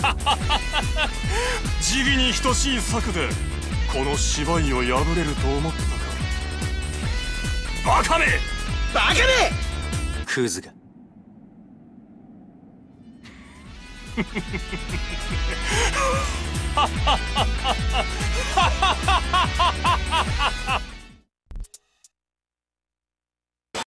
時宜に等しい策でこの芝居を破れると思ったか。バカめバカめクズが。